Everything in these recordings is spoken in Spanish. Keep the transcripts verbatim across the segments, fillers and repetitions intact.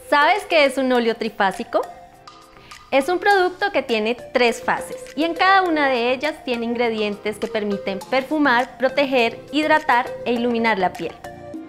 ¿Sabes qué es un óleo trifásico? Es un producto que tiene tres fases y en cada una de ellas tiene ingredientes que permiten perfumar, proteger, hidratar e iluminar la piel.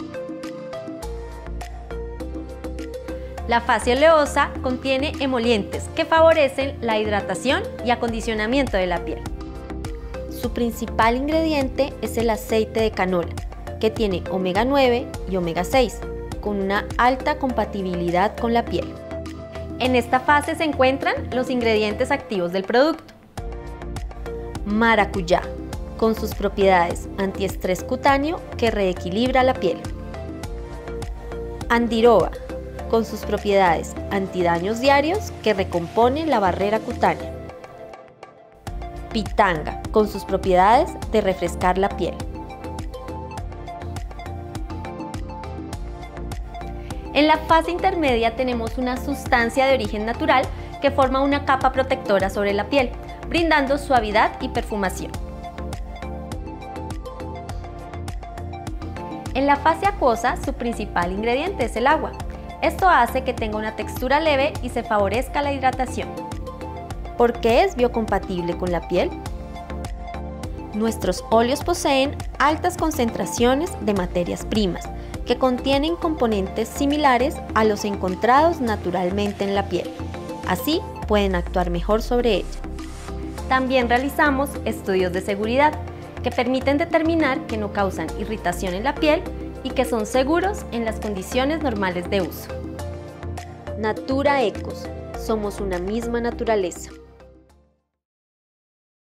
La fase oleosa contiene emolientes que favorecen la hidratación y acondicionamiento de la piel. Su principal ingrediente es el aceite de canola, que tiene omega nueve y omega seis, con una alta compatibilidad con la piel. En esta fase se encuentran los ingredientes activos del producto. Maracuyá, con sus propiedades antiestrés cutáneo que reequilibra la piel. Andiroba, con sus propiedades antidaños diarios que recomponen la barrera cutánea. Pitanga, con sus propiedades de refrescar la piel. En la fase intermedia tenemos una sustancia de origen natural que forma una capa protectora sobre la piel, brindando suavidad y perfumación. En la fase acuosa, su principal ingrediente es el agua. Esto hace que tenga una textura leve y se favorezca la hidratación. ¿Por qué es biocompatible con la piel? Nuestros óleos poseen altas concentraciones de materias primas, que contienen componentes similares a los encontrados naturalmente en la piel. Así, pueden actuar mejor sobre ella. También realizamos estudios de seguridad que permiten determinar que no causan irritación en la piel y que son seguros en las condiciones normales de uso. Natura Ecos. Somos una misma naturaleza.